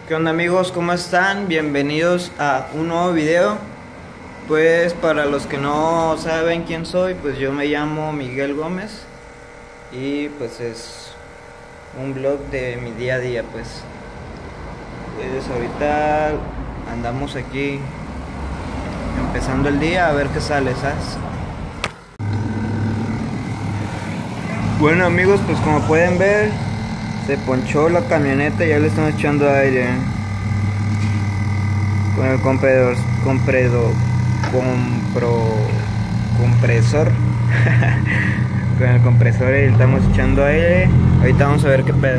¿Qué onda amigos? ¿Cómo están? Bienvenidos a un nuevo video. Pues para los que no saben quién soy, pues yo me llamo Miguel Gómez y pues es un vlog de mi día a día. Pues ahorita andamos aquí empezando el día a ver qué sale, ¿sabes? Bueno amigos, pues como pueden ver, se ponchó la camioneta y ya le están echando aire con el compresor con el compresor y le estamos echando aire. Ahorita vamos a ver qué pedo.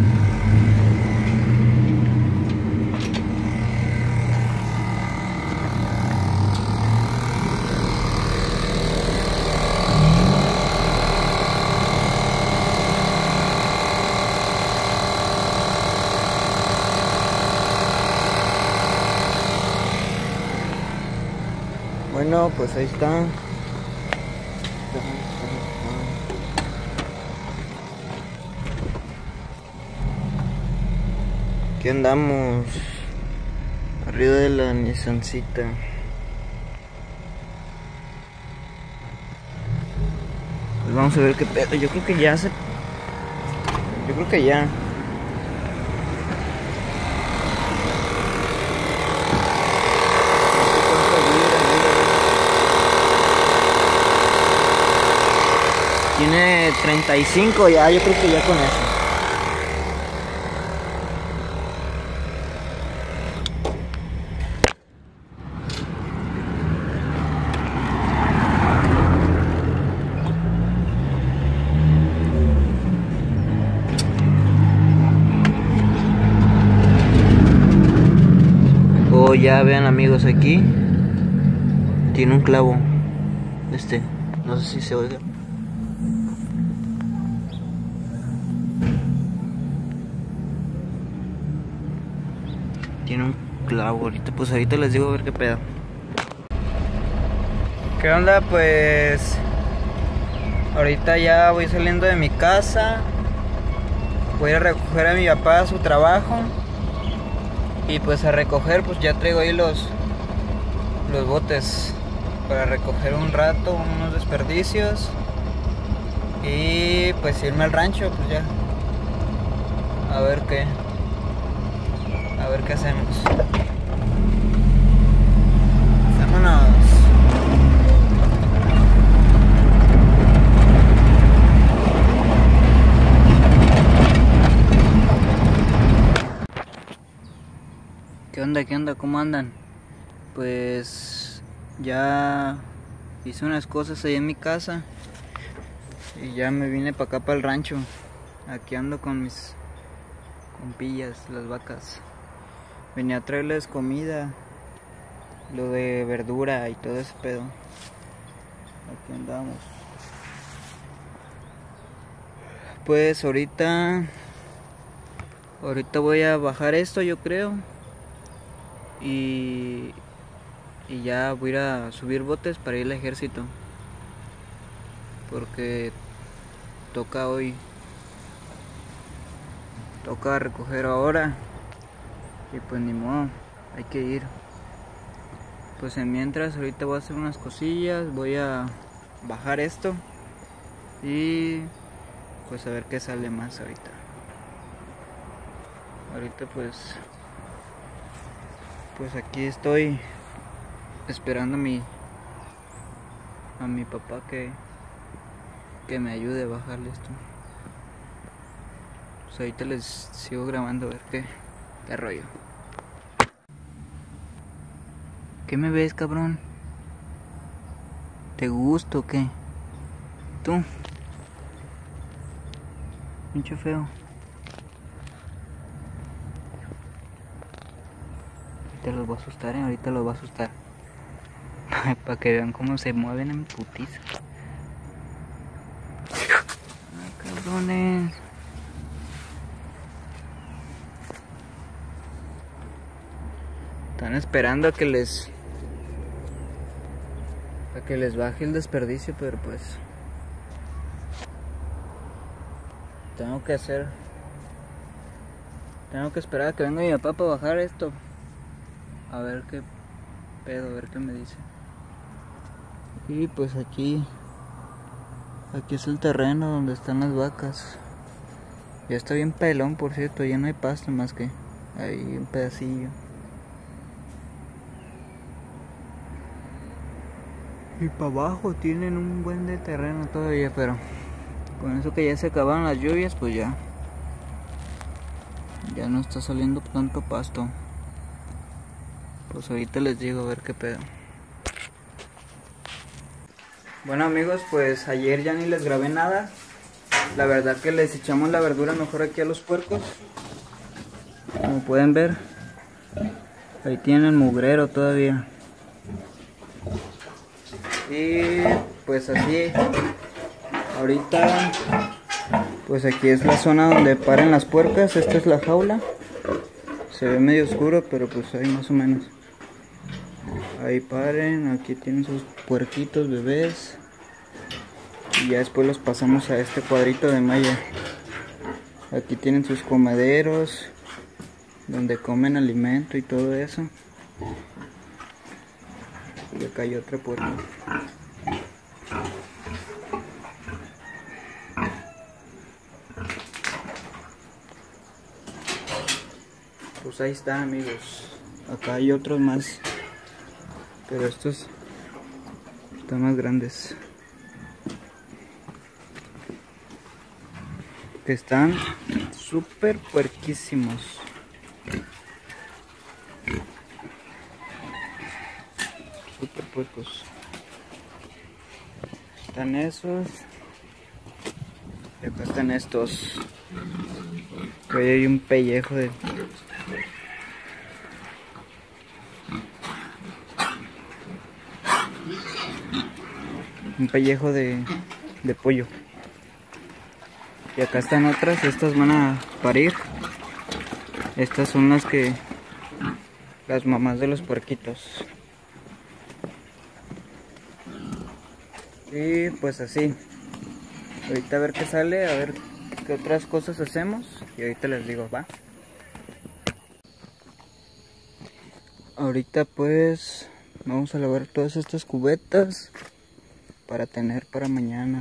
Bueno, pues ahí está. Aquí andamos arriba de la Nissancita. Pues vamos a ver qué pedo. Yo creo que ya. Tiene 35 ya, yo creo que ya con eso. Oh, ya vean amigos, aquí tiene un clavo. No sé si se oiga. Tiene un clavo ahorita, pues ahorita les digo a ver qué pedo. ¿Qué onda? Pues ahorita ya voy saliendo de mi casa. Voy a recoger a mi papá a su trabajo. Y pues a recoger, pues ya traigo ahí los botes para recoger un rato, unos desperdicios. Y pues irme al rancho, pues ya. A ver qué hacemos. Vámonos. ¿Qué onda? ¿Cómo andan? Pues ya hice unas cosas ahí en mi casa y ya me vine para acá, para el rancho. Aquí ando con mis compillas, las vacas. Venía a traerles comida, lo de verdura y todo ese pedo. Aquí andamos. Pues ahorita voy a bajar esto, yo creo. Y ya voy a ir a subir botes para ir al ejército. Porque toca hoy. Toca recoger ahora. Y pues ni modo, hay que ir. Pues mientras ahorita voy a hacer unas cosillas. Voy a bajar esto. Y pues a ver qué sale más ahorita. Ahorita pues aquí estoy esperando a mi papá que me ayude a bajarle esto. Pues ahorita les sigo grabando a ver qué rollo. ¿Qué me ves, cabrón? ¿Te gusta o qué? ¿Tú? Pinche feo. Ahorita los voy a asustar, ahorita los voy a asustar. Para que vean cómo se mueven en putiza. Ay, cabrones. Están esperando a que les baje el desperdicio, pero pues tengo que hacer Tengo que esperar a que venga mi papá para bajar esto. A ver qué pedo, a ver qué me dice. Y pues aquí es el terreno donde están las vacas. Ya está bien pelón, por cierto, ya no hay pasto más que ahí un pedacillo. Y para abajo tienen un buen de terreno todavía, pero con eso que ya se acabaron las lluvias, pues ya no está saliendo tanto pasto. Pues ahorita les digo a ver qué pedo. Bueno amigos, pues ayer ya ni les grabé nada. La verdad que les echamos la verdura mejor aquí a los puercos. Como pueden ver, ahí tienen mugrero todavía. Y pues así, ahorita pues aquí es la zona donde paren las puercas. Esta es la jaula. Se ve medio oscuro, pero pues ahí más o menos. Ahí paren, aquí tienen sus puerquitos bebés. Y ya después los pasamos a este cuadrito de malla. Aquí tienen sus comederos, donde comen alimento y todo eso. Y acá hay otra puerta. Pues ahí está amigos. Acá hay otros más, pero estos están más grandes. Que están súper puerquísimos. Súper puercos. Están esos. Y acá están estos. Que ahí hay un pellejo de... de pollo. Y acá están otras, estas van a parir. Estas son las mamás de los puerquitos. Y pues así. Ahorita a ver qué sale, a ver qué otras cosas hacemos. Y ahorita les digo, va. Ahorita pues vamos a lavar todas estas cubetas para tener para mañana.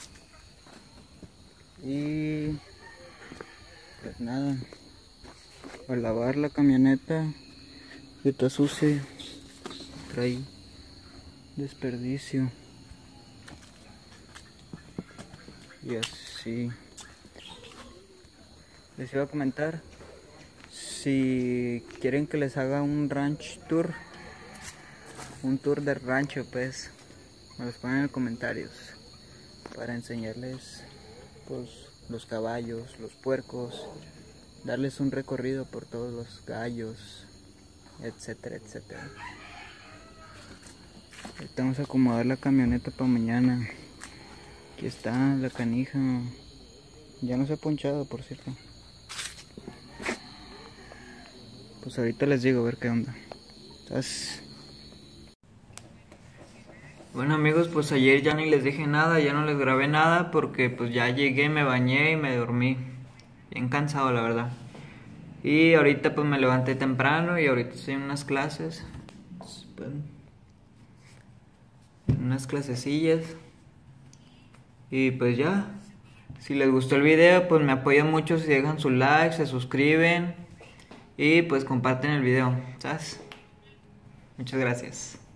Y pues nada, a lavar la camioneta que está sucia, trae desperdicio. Y así les iba a comentar, si quieren que les haga un ranch tour, un tour de rancho, pues me los ponen en los comentarios para enseñarles pues los caballos, los puercos, darles un recorrido por todos los gallos, etcétera, etcétera. Ahorita vamos a acomodar la camioneta para mañana. Aquí está la canija, ya no se ha ponchado, por cierto. Pues ahorita les digo a ver qué onda. ¿Sabes? Bueno amigos, pues ayer ya ni les dije nada, ya no les grabé nada porque pues ya llegué, me bañé y me dormí. Bien cansado la verdad. Y ahorita pues me levanté temprano y ahorita estoy en unas clases. Unas clasecillas. Y pues ya. Si les gustó el video pues me apoyan mucho si dejan su like, se suscriben. Y pues comparten el video, ¿sabes? Muchas gracias.